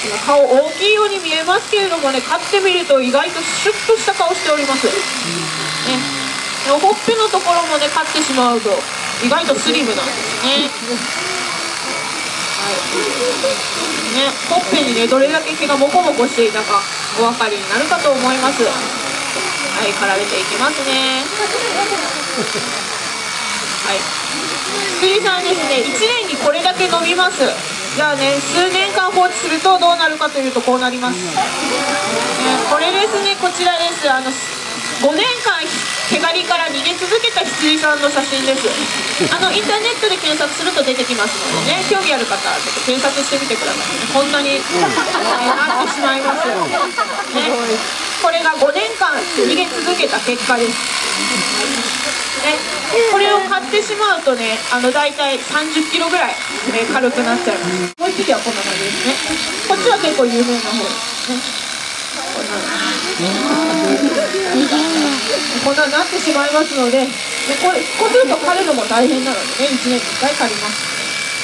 顔大きいように見えますけれどもね、買ってみると意外とシュッとした顔しております、ね、ほっぺのところもね買ってしまうと意外とスリムなんですね。ね、ほっぺにねどれだけ毛がモコモコしていたかお分かりになるかと思います。はい、絡めていきますね。はい、羊さんですね、1年にこれだけ伸びます。じゃあね、数年間放置するとどうなるかというとこうなります。これですね、こちらです。5年間毛刈りから逃げ続けた羊さんの写真です。インターネットで検索すると出てきますのでね、興味ある方はちょっと検索してみてください。こんなに、なってしまいます、ね、これが5年間逃げ続けた結果です、ね、これを買ってしまうとね、だいたい30キロぐらい、軽くなっちゃいます。もう一匹はこんな感じですね。こっちは結構有名な方ですね。こんなになってしまいますので、こうすると刈るのも大変なのでね、1年に1回刈ります。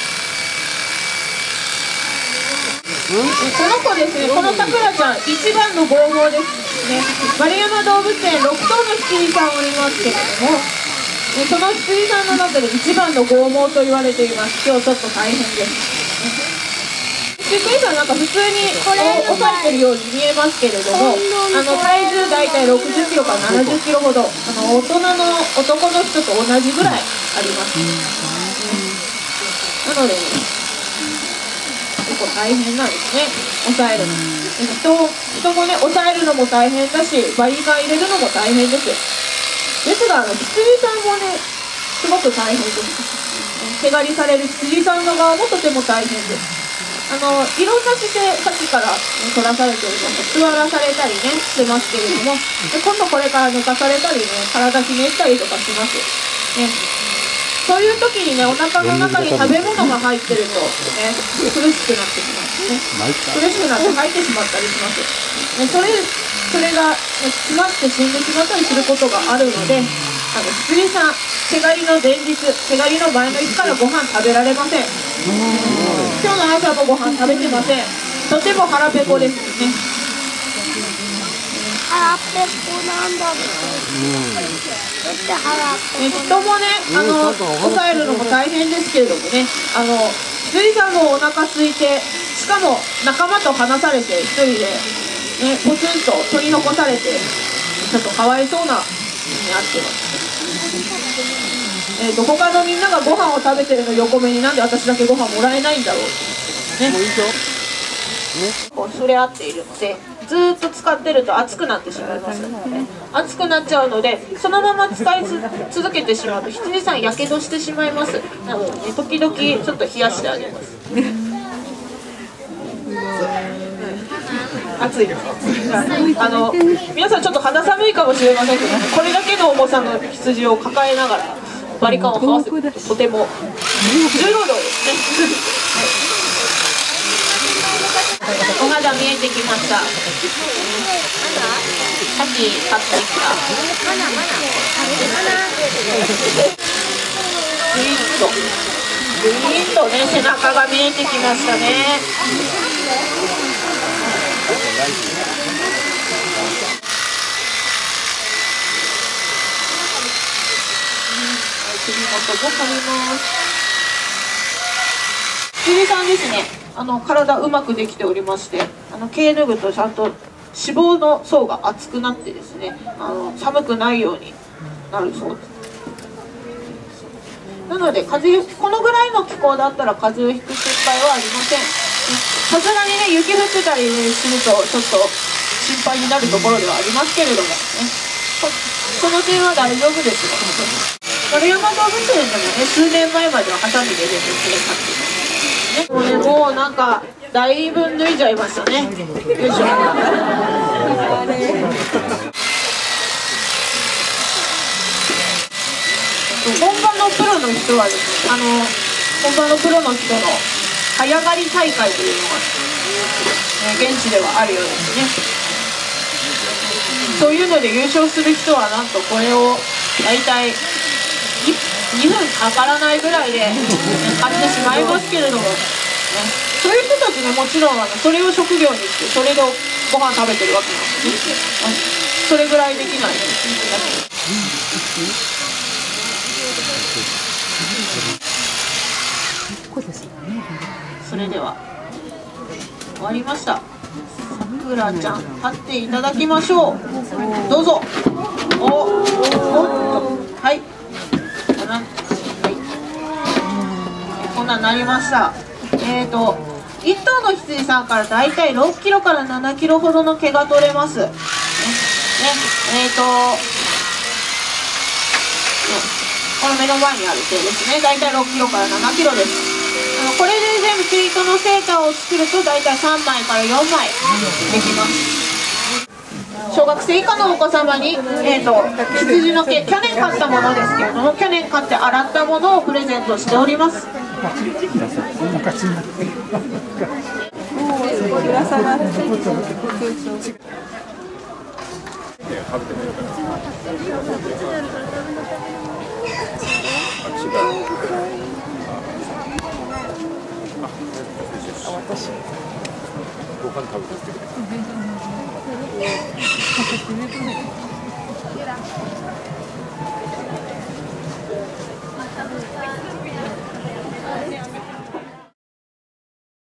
この子ですね、このさくらちゃん一番の剛毛ですね。丸山動物園6頭の羊さんおりますけれども、その羊さんの中で一番の剛毛と言われています。今日ちょっと大変です。飼育員さんなんか普通に抑えてるように見えますけれども、体重大体60キロから70キロほど、大人の男の人と同じぐらいあります。なので、結構大変なんですね、抑えるの。人もね、抑えるのも大変だし、バリカン入れるのも大変です。ですが、羊さんもね、すごく大変です。毛刈りされる羊さんの側もとても大変です。いろんな姿勢、さっきから、取らされております。座らされたりね、してますけれども、今度これから寝かされたりね、体ひねったりとかします。ね、そういう時にね、お腹の中に食べ物が入ってると、ね、苦しくなってきますね。苦しくなって吐いてしまったりします。ね、それが、ね、詰まって死んでしまったりすることがあるので、羊さん、毛刈りの前日、毛刈りの前の日からご飯食べられません。今日の朝もご飯食べてません。とても腹ペコですね。 腹ペコなんだって。 人もね、抑えるのも大変ですけれどもね、羊さんもお腹空いて、しかも仲間と離されて、一人で、ね、ポツンと取り残されて、ちょっとかわいそうなになってます。他のみんながご飯を食べてるの横目になんで私だけご飯もらえないんだろうってね、こう触れ合っているので、ずーっと使ってると熱くなってしまいますので、ね、熱くなっちゃうので、そのまま使い続けてしまうと羊さんやけどしてしまいます。なので、ね、時々ちょっと冷やしてあげます。暑いです。皆さんちょっと肌寒いかもしれませんけど、これだけの重さの羊を抱えながらバリカンを這わせるととても重労働ですね。はい、お肌見えてきました。さっき買ってきたグイーンとね、背中が見えてきましたね。首元も刈ります。羊さんですね、体うまくできておりまして、毛脱ぐとちゃんと脂肪の層が厚くなってですね、寒くないようになるそうです。なのでこのぐらいの気候だったら風邪をひく心配はありません。さすがにね、雪降ってたりするとちょっと心配になるところではありますけれどもね、その点は大丈夫ですよ。丸山動物園でもね、数年前まではハサミで全部切れたっていうね。もうなんかだいぶ脱いじゃいましたね。よいしょ。本場のプロの人はですね、本場のプロの人の早刈り大会というのが、現地ではあるようですね。そういうので優勝する人はなんとこれを大体2分かからないぐらいで買ってしまいますけれども、ね、 そういう人たちね、もちろんそれを職業にしてそれでご飯食べてるわけなんですね。それぐらいできないですそれでは終わりました。さくらちゃん立っていただきましょう。どうぞ。はい、こんなんなりました。1頭の羊さんからだいたい6キロから7キロほどの毛が取れます。この目の前にある毛ですね。だいたい6キロから7キロです。これで全部ツイートのセーターを作るとだいたい3枚から4枚できます。小学生以下のお子様に、羊の毛、去年買ったものですけれども、去年買って洗ったものをプレゼントしております。 ご飯食べてきてくれ。